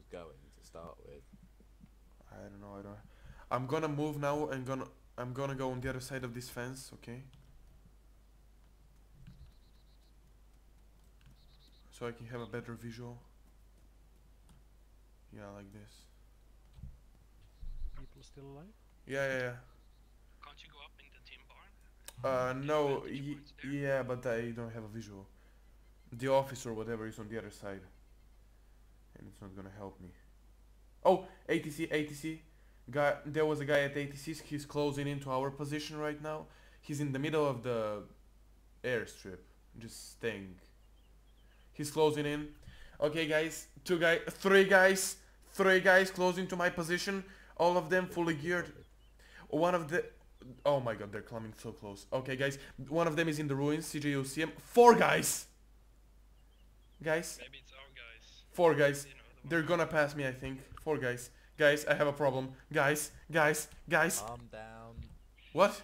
going to start with? I don't know. I don't. I'm gonna move now and I'm gonna go on the other side of this fence. Okay. So I can have a better visual. Yeah, like this. People still alive? Yeah, yeah, yeah. Can't you go up in the team barn? No, Vantage points there? yeah, but I don't have a visual. The office or whatever is on the other side. And it's not gonna help me. Oh, ATC, ATC. Guy, there was a guy at ATC's, he's closing into our position right now. He's in the middle of the airstrip, just staying. He's closing in. Okay guys, three guys closing to my position. All of them fully geared. One of the... Oh my god, they're coming so close. Okay guys, one of them is in the ruins, CJ UCM. Four guys! Guys, Maybe it's our guys. four guys. You know, the They're ones- gonna pass me, I think. Four guys. Guys, I have a problem. Guys. Calm down. What?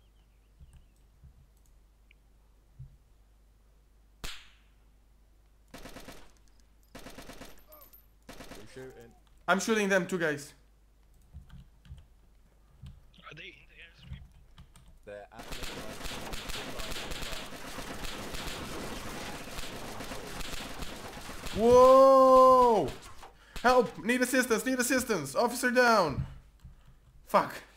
Who's shooting? I'm shooting them, two guys. Are they in the airstrip? They're at the Whoa! Help! Need assistance! Need assistance! Officer down! Fuck.